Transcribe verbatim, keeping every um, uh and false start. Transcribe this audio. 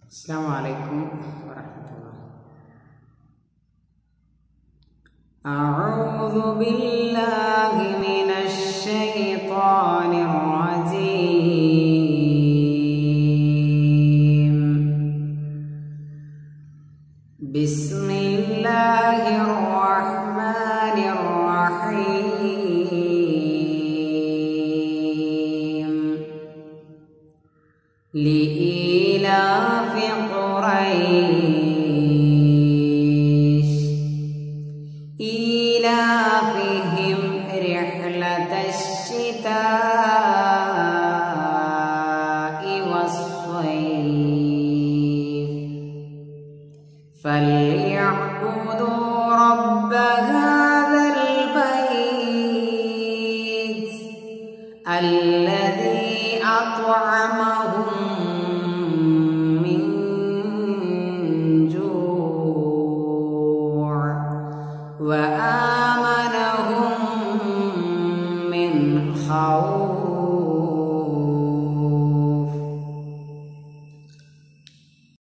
السلام عليكم ورحمة الله. أعوذ بالله من الشيطان الرجيم. بسم الله الرحمن الرحيم. لإيلاف قريش إيلافهم رحلة الشتاء والصيف فل